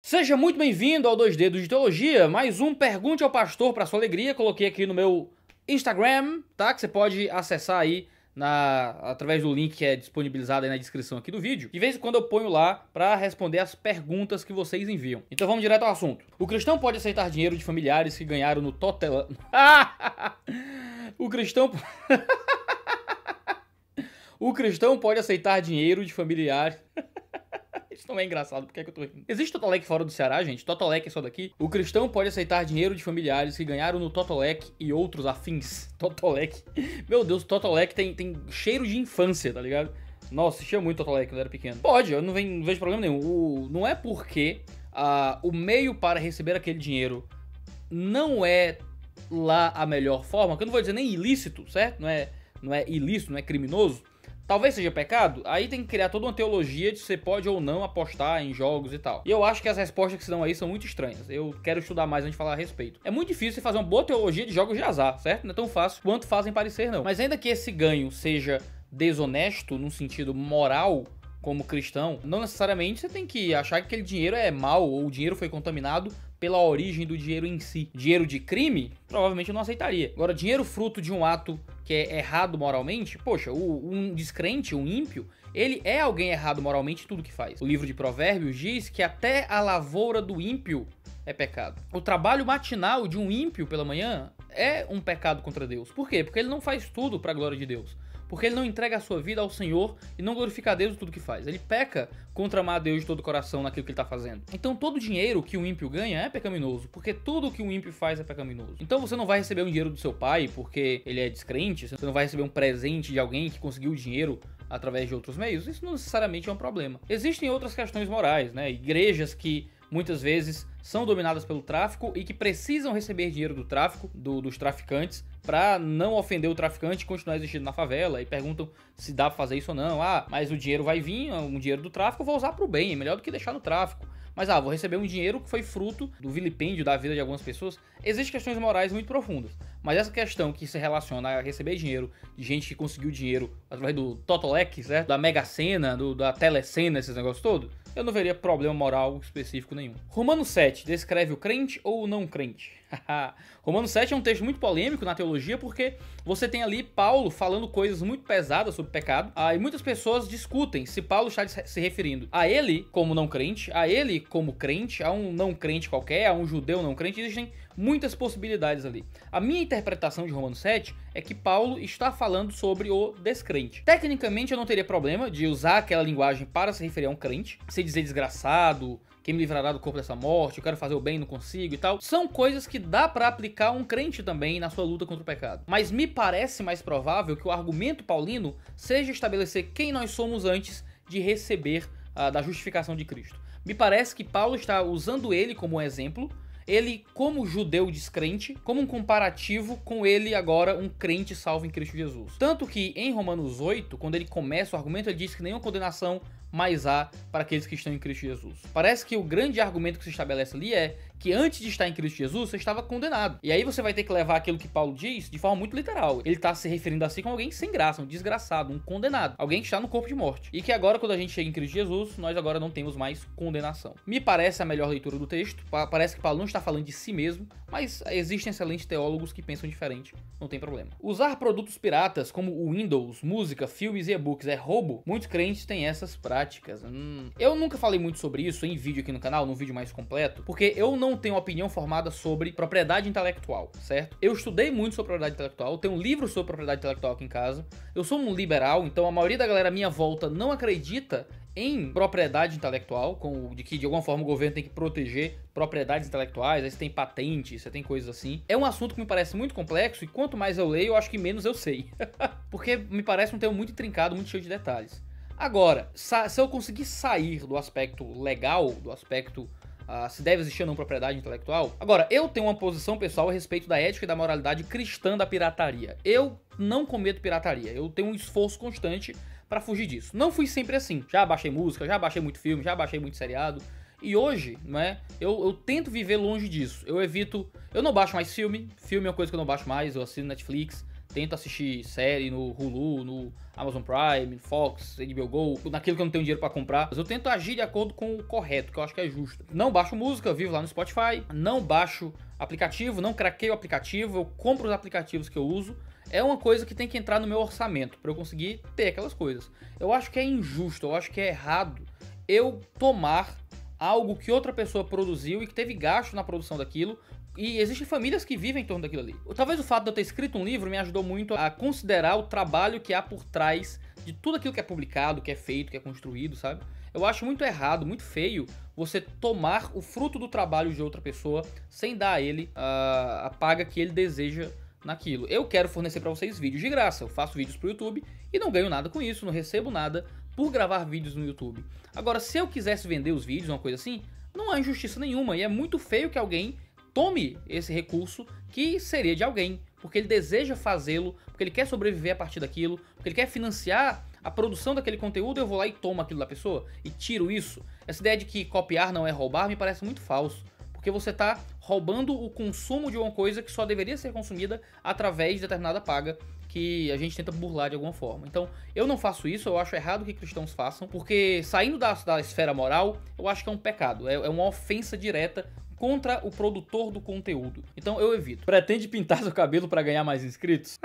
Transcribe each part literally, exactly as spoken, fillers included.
Seja muito bem-vindo ao dois Dedos de Teologia, mais um Pergunte ao Pastor para sua alegria. Coloquei aqui no meu Instagram, tá? Que você pode acessar aí na, através do link que é disponibilizado aí na descrição aqui do vídeo. De vez em quando eu ponho lá para responder as perguntas que vocês enviam. Então vamos direto ao assunto. O cristão pode aceitar dinheiro de familiares que ganharam no Totel... o cristão... o cristão pode aceitar dinheiro de familiares... Isso não é engraçado, por que é que eu tô rindo? Existe Totolec fora do Ceará, gente? Totolec é só daqui. O cristão pode aceitar dinheiro de familiares que ganharam no Totolec e outros afins. Totolec. Meu Deus, Totolec tem, tem cheiro de infância, tá ligado? Nossa, assistia muito Totolec quando eu era pequeno. Pode, eu não, venho, não vejo problema nenhum. O, não é porque uh, o meio para receber aquele dinheiro não é lá a melhor forma, que eu não vou dizer nem ilícito, certo? Não é, não é ilícito, não é criminoso. Talvez seja pecado, aí tem que criar toda uma teologia de se você pode ou não apostar em jogos e tal. E eu acho que as respostas que se dão aí são muito estranhas. Eu quero estudar mais antes de falar a respeito. É muito difícil você fazer uma boa teologia de jogos de azar, certo? Não é tão fácil quanto fazem parecer, não. Mas ainda que esse ganho seja desonesto num sentido moral, como cristão, não necessariamente você tem que achar que aquele dinheiro é mau ou o dinheiro foi contaminado pela origem do dinheiro em si. Dinheiro de crime, provavelmente eu não aceitaria. Agora, dinheiro fruto de um ato que é errado moralmente, poxa, o, um descrente, um ímpio, ele é alguém errado moralmente em tudo que faz. O livro de Provérbios diz que até a lavoura do ímpio é pecado. O trabalho matinal de um ímpio pela manhã é um pecado contra Deus. Por quê? Porque ele não faz tudo para a glória de Deus. Porque ele não entrega a sua vida ao Senhor e não glorifica a Deus em tudo que faz. Ele peca contra amar a Deus de todo o coração naquilo que ele está fazendo. Então todo dinheiro que um ímpio ganha é pecaminoso, porque tudo que um ímpio faz é pecaminoso. Então você não vai receber um dinheiro do seu pai porque ele é descrente, você não vai receber um presente de alguém que conseguiu dinheiro através de outros meios. Isso não necessariamente é um problema. Existem outras questões morais, né? Igrejas que muitas vezes são dominadas pelo tráfico e que precisam receber dinheiro do tráfico, do, dos traficantes, para não ofender o traficante e continuar existindo na favela, e perguntam se dá pra fazer isso ou não. Ah, mas o dinheiro vai vir, um dinheiro do tráfico eu vou usar pro bem, é melhor do que deixar no tráfico. Mas ah, vou receber um dinheiro que foi fruto do vilipêndio da vida de algumas pessoas. Existem questões morais muito profundas, mas essa questão que se relaciona a receber dinheiro de gente que conseguiu dinheiro através do Totolec, certo? Da Mega Sena, do, da Telecena, esses negócios todos, eu não veria problema moral específico nenhum. Romanos sete descreve o crente ou o não crente? Romanos sete é um texto muito polêmico na teologia porque você tem ali Paulo falando coisas muito pesadas sobre pecado, ah, e muitas pessoas discutem se Paulo está se referindo a ele como não crente, a ele como crente, a um não crente qualquer, a um judeu não crente. Existem muitas possibilidades ali. A minha interpretação de Romanos sete é que Paulo está falando sobre o descrente. Tecnicamente eu não teria problema de usar aquela linguagem para se referir a um crente, se dizer desgraçado, quem me livrará do corpo dessa morte, eu quero fazer o bem, não consigo e tal. São coisas que dá pra aplicar a um crente também na sua luta contra o pecado. Mas me parece mais provável que o argumento paulino seja estabelecer quem nós somos antes de receber uh, da justificação de Cristo. Me parece que Paulo está usando ele como um exemplo, ele como judeu descrente, como um comparativo com ele agora um crente salvo em Cristo Jesus. Tanto que em Romanos oito, quando ele começa o argumento, ele diz que nenhuma condenação mais há para aqueles que estão em Cristo Jesus. Parece que o grande argumento que se estabelece ali é que antes de estar em Cristo Jesus, você estava condenado. E aí você vai ter que levar aquilo que Paulo diz de forma muito literal. Ele está se referindo a si como alguém sem graça, um desgraçado, um condenado. Alguém que está no corpo de morte. E que agora, quando a gente chega em Cristo Jesus, nós agora não temos mais condenação. Me parece a melhor leitura do texto. Parece que Paulo não está falando de si mesmo, mas existem excelentes teólogos que pensam diferente. Não tem problema. Usar produtos piratas como o Windows, música, filmes e e-books é roubo? Muitos crentes têm essas práticas. Hum. Eu nunca falei muito sobre isso em vídeo aqui no canal, num vídeo mais completo, porque eu não tenho opinião formada sobre propriedade intelectual, certo? Eu estudei muito sobre propriedade intelectual, eu tenho um livro sobre propriedade intelectual aqui em casa. Eu sou um liberal, então a maioria da galera à minha volta não acredita em propriedade intelectual, com, de que de alguma forma o governo tem que proteger propriedades intelectuais, aí você tem patente, você tem coisas assim. É um assunto que me parece muito complexo e quanto mais eu leio, eu acho que menos eu sei. Porque me parece um tema muito intrincado, muito cheio de detalhes. Agora, se eu conseguir sair do aspecto legal, do aspecto uh, se deve existir ou não propriedade intelectual. Agora, eu tenho uma posição pessoal a respeito da ética e da moralidade cristã da pirataria. Eu não cometo pirataria, eu tenho um esforço constante pra fugir disso. Não fui sempre assim. Já baixei música, já baixei muito filme, já baixei muito seriado. E hoje, né, eu, eu tento viver longe disso. Eu evito... Eu não baixo mais filme. Filme é uma coisa que eu não baixo mais. Eu assino Netflix. tento assistir série no Hulu, no Amazon Prime, Fox, H B O Go, naquilo que eu não tenho dinheiro pra comprar. Mas eu tento agir de acordo com o correto, que eu acho que é justo. Não baixo música, vivo lá no Spotify, não baixo aplicativo, não craqueio o aplicativo, eu compro os aplicativos que eu uso. É uma coisa que tem que entrar no meu orçamento pra eu conseguir ter aquelas coisas. Eu acho que é injusto, eu acho que é errado eu tomar algo que outra pessoa produziu e que teve gasto na produção daquilo. E existem famílias que vivem em torno daquilo ali. Talvez o fato de eu ter escrito um livro me ajudou muito a considerar o trabalho que há por trás de tudo aquilo que é publicado, que é feito, que é construído, sabe? Eu acho muito errado, muito feio você tomar o fruto do trabalho de outra pessoa sem dar a ele a, a paga que ele deseja naquilo. Eu quero fornecer pra vocês vídeos de graça. Eu faço vídeos pro YouTube e não ganho nada com isso, não recebo nada por gravar vídeos no YouTube. Agora, se eu quisesse vender os vídeos, uma coisa assim, não há injustiça nenhuma. E é muito feio que alguém tome esse recurso que seria de alguém, porque ele deseja fazê-lo, porque ele quer sobreviver a partir daquilo, porque ele quer financiar a produção daquele conteúdo. Eu vou lá e tomo aquilo da pessoa e tiro isso. Essa ideia de que copiar não é roubar me parece muito falso, porque você está roubando o consumo de uma coisa que só deveria ser consumida através de determinada paga que a gente tenta burlar de alguma forma. Então, eu não faço isso, eu acho errado que cristãos façam, porque saindo da, da esfera moral, eu acho que é um pecado, é, é uma ofensa direta contra o produtor do conteúdo. Então, eu evito. Pretende pintar seu cabelo para ganhar mais inscritos?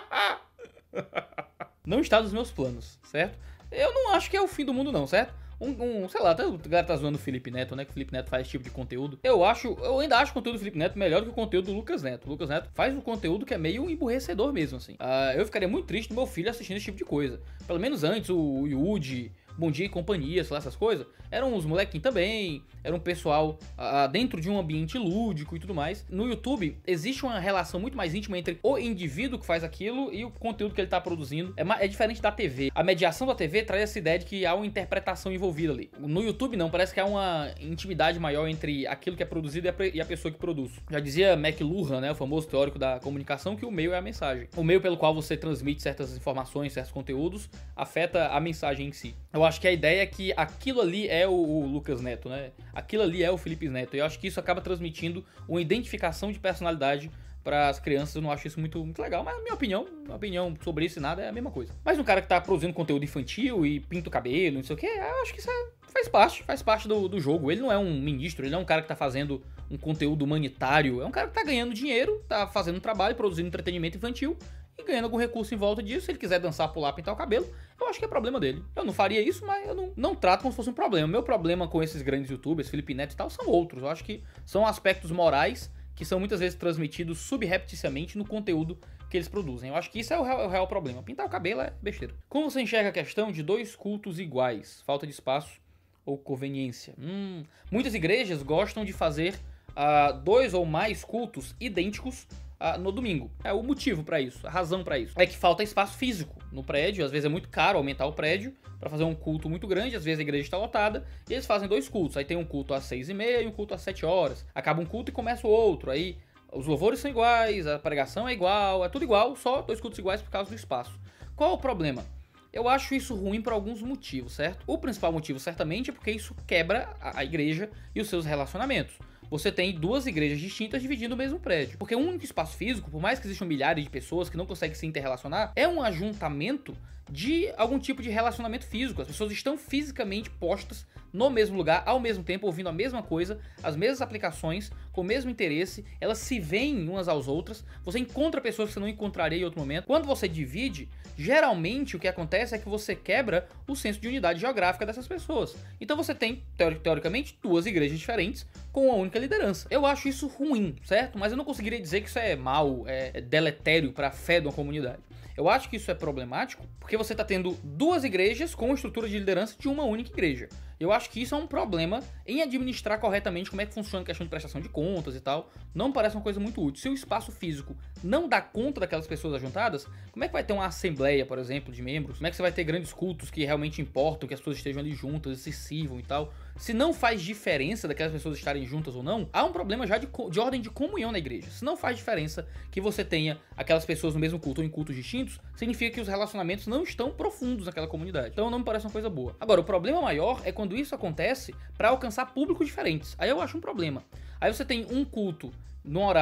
Não está nos meus planos, certo? Eu não acho que é o fim do mundo não, certo? Um, um, sei lá, até o galera tá zoando o Felipe Neto, né? Que o Felipe Neto faz esse tipo de conteúdo. Eu acho, eu ainda acho o conteúdo do Felipe Neto melhor do que o conteúdo do Lucas Neto. O Lucas Neto faz um conteúdo que é meio emburrecedor mesmo, assim. Uh, eu ficaria muito triste do meu filho assistindo esse tipo de coisa. Pelo menos antes, o Yudi, Bom Dia e Companhia, sei lá, essas coisas, eram uns molequinhos também, era um pessoal uh, dentro de um ambiente lúdico e tudo mais. No YouTube, existe uma relação muito mais íntima entre o indivíduo que faz aquilo e o conteúdo que ele tá produzindo. É, é diferente da T V. A mediação da T V traz essa ideia de que há uma interpretação envolvida ali. No YouTube, não, parece que há uma intimidade maior entre aquilo que é produzido e a, e a pessoa que produz. Já dizia McLuhan, né, o famoso teórico da comunicação, que o meio é a mensagem. O meio pelo qual você transmite certas informações, certos conteúdos, afeta a mensagem em si. Eu acho que a ideia é que aquilo ali é o, o Lucas Neto, né? Aquilo ali é o Felipe Neto. E eu acho que isso acaba transmitindo uma identificação de personalidade para as crianças. Eu não acho isso muito, muito legal, mas a minha opinião, minha opinião sobre isso e nada é a mesma coisa. Mas um cara que tá produzindo conteúdo infantil e pinta o cabelo, não sei o que, eu acho que isso é, faz parte, faz parte do, do jogo. Ele não é um ministro, ele não é um cara que tá fazendo um conteúdo humanitário, é um cara que tá ganhando dinheiro, tá fazendo um trabalho, produzindo entretenimento infantil e ganhando algum recurso em volta disso. Se ele quiser dançar, pular, pintar o cabelo, eu acho que é problema dele. Eu não faria isso, mas eu não, não trato como se fosse um problema. O meu problema com esses grandes youtubers, Felipe Neto e tal, são outros. Eu acho que são aspectos morais que são muitas vezes transmitidos subrepticiamente no conteúdo que eles produzem. Eu acho que isso é o real, é o real problema. Pintar o cabelo é besteira. Como você enxerga a questão de dois cultos iguais? Falta de espaço ou conveniência? Hum, muitas igrejas gostam de fazer uh, dois ou mais cultos idênticos Uh, no domingo. É o motivo pra isso, a razão pra isso. É que falta espaço físico no prédio, às vezes é muito caro aumentar o prédio pra fazer um culto muito grande, às vezes a igreja está lotada, e eles fazem dois cultos. Aí tem um culto às seis e meia e um culto às sete horas. Acaba um culto e começa o outro. Aí os louvores são iguais, a pregação é igual, é tudo igual, só dois cultos iguais por causa do espaço. Qual é o problema? Eu acho isso ruim por alguns motivos, certo? O principal motivo, certamente, é porque isso quebra a igreja e os seus relacionamentos. Você tem duas igrejas distintas dividindo o mesmo prédio. Porque um único espaço físico, por mais que existam milhares de pessoas que não conseguem se interrelacionar, é um ajuntamento de algum tipo de relacionamento físico. As pessoas estão fisicamente postas no mesmo lugar, ao mesmo tempo, ouvindo a mesma coisa, as mesmas aplicações, com o mesmo interesse, elas se veem umas às outras, você encontra pessoas que você não encontraria em outro momento. Quando você divide, geralmente o que acontece é que você quebra o senso de unidade geográfica dessas pessoas. Então você tem, teoricamente, duas igrejas diferentes com uma única liderança. Eu acho isso ruim, certo? Mas eu não conseguiria dizer que isso é mal, é deletério para a fé de uma comunidade. Eu acho que isso é problemático porque você está tendo duas igrejas com a estrutura de liderança de uma única igreja. Eu acho que isso é um problema em administrar corretamente como é que funciona a questão de prestação de contas e tal. Não parece uma coisa muito útil. Se o espaço físico não dá conta daquelas pessoas ajuntadas, como é que vai ter uma assembleia, por exemplo, de membros? Como é que você vai ter grandes cultos que realmente importam, que as pessoas estejam ali juntas e se sirvam e tal? Se não faz diferença daquelas pessoas estarem juntas ou não, há um problema já de, de ordem de comunhão na igreja. Se não faz diferença que você tenha aquelas pessoas no mesmo culto ou em cultos distintos, significa que os relacionamentos não estão profundos naquela comunidade. Então não me parece uma coisa boa. Agora, o problema maior é quando isso acontece para alcançar públicos diferentes. Aí eu acho um problema. Aí você tem um culto num horário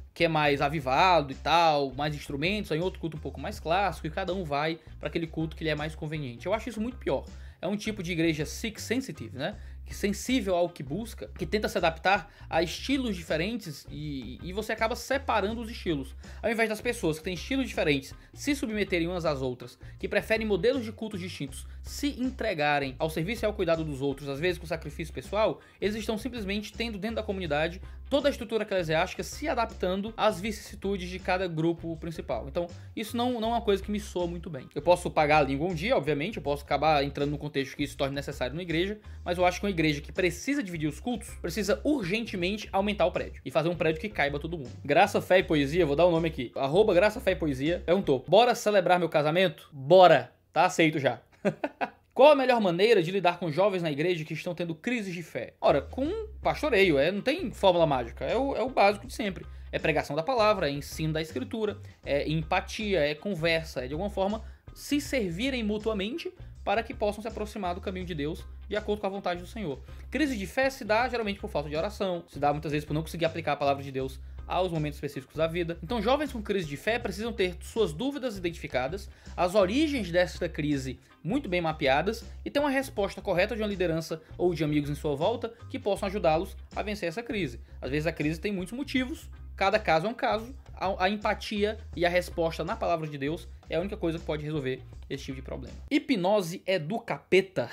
que é mais avivado e tal, mais instrumentos, aí outro culto um pouco mais clássico, e cada um vai para aquele culto que lhe é mais conveniente. Eu acho isso muito pior. É um tipo de igreja seek sensitive, né? Sensível ao que busca, que tenta se adaptar a estilos diferentes e, e você acaba separando os estilos. Ao invés das pessoas que têm estilos diferentes se submeterem umas às outras, que preferem modelos de cultos distintos se entregarem ao serviço e ao cuidado dos outros, às vezes com sacrifício pessoal, eles estão simplesmente tendo dentro da comunidade toda a estrutura eclesiástica se adaptando às vicissitudes de cada grupo principal. Então, isso não, não é uma coisa que me soa muito bem. Eu posso pagar a língua um dia, obviamente, eu posso acabar entrando no contexto que isso torne necessário numa igreja, mas eu acho que uma igreja que precisa dividir os cultos, precisa urgentemente aumentar o prédio e fazer um prédio que caiba todo mundo. Graça, Fé e Poesia, vou dar o nome aqui, arroba Graça, Fé e Poesia, perguntou, bora celebrar meu casamento? Bora! Tá aceito já. Qual a melhor maneira de lidar com jovens na igreja que estão tendo crises de fé? Ora, com pastoreio, é, não tem fórmula mágica, é o, é o básico de sempre. É pregação da palavra, é ensino da escritura, é empatia, é conversa, é de alguma forma se servirem mutuamente para que possam se aproximar do caminho de Deus de acordo com a vontade do Senhor. Crise de fé se dá geralmente por falta de oração, se dá muitas vezes por não conseguir aplicar a palavra de Deus aos momentos específicos da vida. Então, jovens com crise de fé precisam ter suas dúvidas identificadas, as origens desta crise muito bem mapeadas e ter uma resposta correta de uma liderança ou de amigos em sua volta que possam ajudá-los a vencer essa crise. Às vezes a crise tem muitos motivos, cada caso é um caso, a, a empatia e a resposta na palavra de Deus é a única coisa que pode resolver esse tipo de problema. Hipnose é do capeta?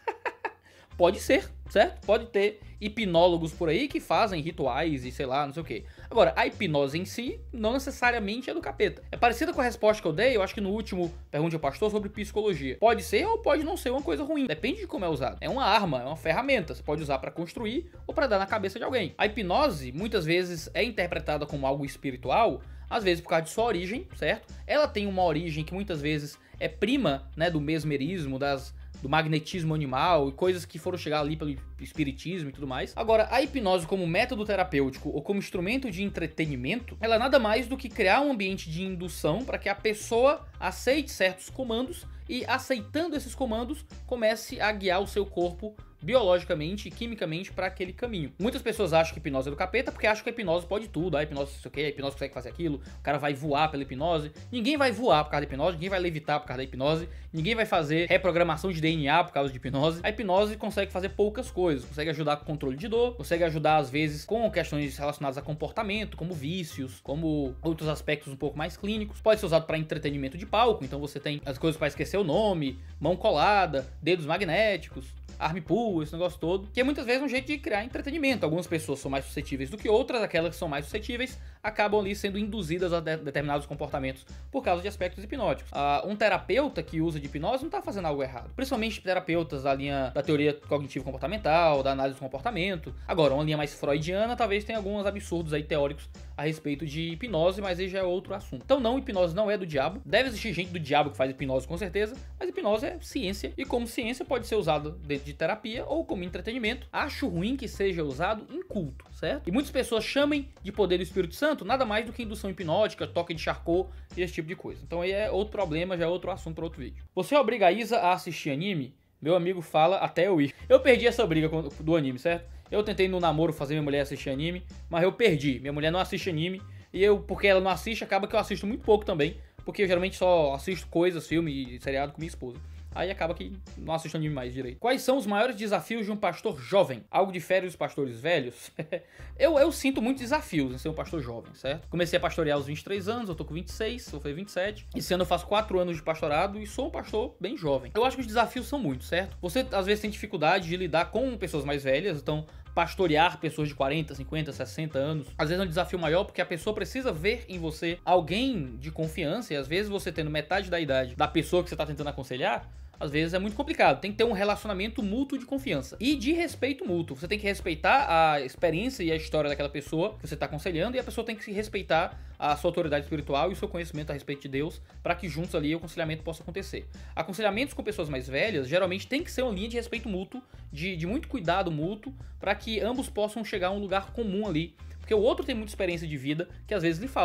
Pode ser, certo? Pode ter hipnólogos por aí que fazem rituais e sei lá, não sei o que. Agora, a hipnose em si não necessariamente é do capeta. É parecida com a resposta que eu dei, eu acho que no último Pergunte ao Pastor sobre psicologia. Pode ser ou pode não ser uma coisa ruim. Depende de como é usado. É uma arma, é uma ferramenta. Você pode usar para construir ou para dar na cabeça de alguém. A hipnose muitas vezes é interpretada como algo espiritual, às vezes por causa de sua origem, certo? Ela tem uma origem que muitas vezes é prima, né, do mesmerismo, das... do magnetismo animal e coisas que foram chegar ali pelo espiritismo e tudo mais. Agora, a hipnose como método terapêutico ou como instrumento de entretenimento, ela é nada mais do que criar um ambiente de indução para que a pessoa aceite certos comandos e, aceitando esses comandos, comece a guiar o seu corpo biologicamente e quimicamente para aquele caminho. Muitas pessoas acham que hipnose é do capeta porque acham que a hipnose pode tudo. A hipnose isso aqui, a hipnose consegue fazer aquilo, o cara vai voar pela hipnose. Ninguém vai voar por causa da hipnose, ninguém vai levitar por causa da hipnose, ninguém vai fazer reprogramação de D N A por causa de hipnose. A hipnose consegue fazer poucas coisas, consegue ajudar com controle de dor, consegue ajudar às vezes com questões relacionadas a comportamento, como vícios, como outros aspectos um pouco mais clínicos. Pode ser usado para entretenimento de palco, então você tem as coisas para esquecer o nome, mão colada, dedos magnéticos, arm pull, esse negócio todo, que é muitas vezes um jeito de criar entretenimento. Algumas pessoas são mais suscetíveis do que outras, aquelas que são mais suscetíveis acabam ali sendo induzidas a de determinados comportamentos por causa de aspectos hipnóticos. Uh, um terapeuta que usa de hipnose não está fazendo algo errado, principalmente terapeutas da linha da teoria cognitivo-comportamental, da análise do comportamento. Agora, uma linha mais freudiana talvez tenha alguns absurdos aí teóricos a respeito de hipnose, mas aí já é outro assunto. Então não, hipnose não é do diabo, deve existir gente do diabo que faz hipnose com certeza, mas hipnose é ciência, e como ciência pode ser usado dentro de terapia ou como entretenimento. Acho ruim que seja usado em culto, certo? E muitas pessoas chamem de poder do Espírito Santo nada mais do que indução hipnótica, toque de Charcot e esse tipo de coisa. Então aí é outro problema, já é outro assunto para outro vídeo. Você obriga a Isa a assistir anime? Meu amigo fala até eu ir. Eu perdi essa briga do anime, certo? Eu tentei no namoro fazer minha mulher assistir anime, mas eu perdi. Minha mulher não assiste anime e eu, porque ela não assiste, acaba que eu assisto muito pouco também, porque eu geralmente só assisto coisas, filme e seriado com minha esposa. Aí acaba que não assisto anime mais direito. Quais são os maiores desafios de um pastor jovem? Algo difere dos pastores velhos? eu, eu sinto muitos desafios em ser um pastor jovem, certo? Comecei a pastorear aos vinte e três anos, eu tô com vinte e seis, vou fazer vinte e sete. Esse ano eu faço quatro anos de pastorado e sou um pastor bem jovem. Eu acho que os desafios são muitos, certo? Você às vezes tem dificuldade de lidar com pessoas mais velhas, então pastorear pessoas de quarenta, cinquenta, sessenta anos, às vezes é um desafio maior porque a pessoa precisa ver em você alguém de confiança, e às vezes você tendo metade da idade da pessoa que você tá tentando aconselhar, às vezes é muito complicado. Tem que ter um relacionamento mútuo de confiança e de respeito mútuo. Você tem que respeitar a experiência e a história daquela pessoa que você está aconselhando, e a pessoa tem que respeitar a sua autoridade espiritual e o seu conhecimento a respeito de Deus, para que juntos ali o aconselhamento possa acontecer. Aconselhamentos com pessoas mais velhas geralmente tem que ser uma linha de respeito mútuo, de, de muito cuidado mútuo, para que ambos possam chegar a um lugar comum ali, porque o outro tem muita experiência de vida que às vezes lhe falta.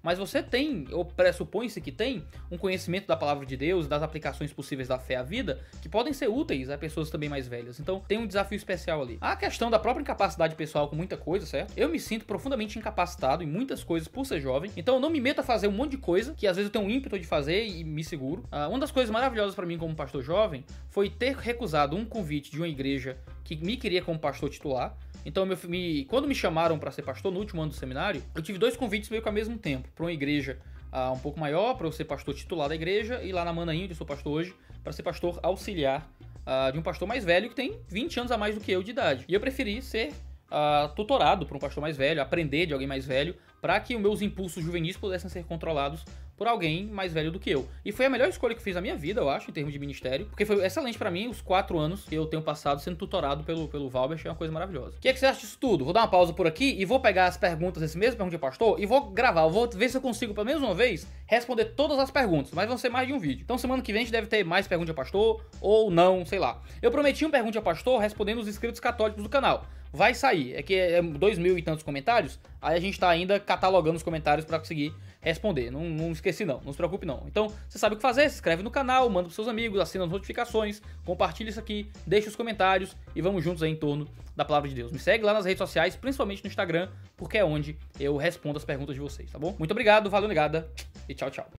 mas você tem, ou pressupõe-se que tem, um conhecimento da palavra de Deus, das aplicações possíveis da fé à vida, que podem ser úteis a pessoas também mais velhas. Então tem um desafio especial ali. A questão da própria incapacidade pessoal com muita coisa, certo? Eu me sinto profundamente incapacitado em muitas coisas por ser jovem, então eu não me meto a fazer um monte de coisa, que às vezes eu tenho um ímpeto de fazer e me seguro. Uh, uma das coisas maravilhosas pra mim como pastor jovem foi ter recusado um convite de uma igreja que me queria como pastor titular. Então, meu, me, quando me chamaram para ser pastor no último ano do seminário, eu tive dois convites meio que ao mesmo tempo. Para uma igreja uh, um pouco maior, para eu ser pastor titular da igreja, e lá na Manaim, onde eu sou pastor hoje, para ser pastor auxiliar uh, de um pastor mais velho que tem vinte anos a mais do que eu de idade. E eu preferi ser uh, tutorado por um pastor mais velho, aprender de alguém mais velho, para que os meus impulsos juvenis pudessem ser controlados por alguém mais velho do que eu. E foi a melhor escolha que eu fiz na minha vida, eu acho, em termos de ministério, porque foi excelente pra mim os quatro anos que eu tenho passado sendo tutorado pelo, pelo Valber, é uma coisa maravilhosa. O que é que você acha disso tudo? Vou dar uma pausa por aqui e vou pegar as perguntas desse mesmo Pergunta de Pastor e vou gravar, eu vou ver se eu consigo, pelo menos uma vez, responder todas as perguntas, mas vão ser mais de um vídeo. Então semana que vem a gente deve ter mais Pergunta de Pastor, ou não, sei lá. Eu prometi um Pergunta de Pastor respondendo os inscritos católicos do canal. Vai sair, é que é dois mil e tantos comentários, aí a gente tá ainda catalogando os comentários pra conseguir responder, não, não esqueci não, não se preocupe não. Então, você sabe o que fazer, se inscreve no canal, manda pros seus amigos, assina as notificações, compartilha isso aqui, deixa os comentários e vamos juntos aí em torno da palavra de Deus. Me segue lá nas redes sociais, principalmente no Instagram, porque é onde eu respondo as perguntas de vocês, tá bom? Muito obrigado, valeu negada e tchau, tchau.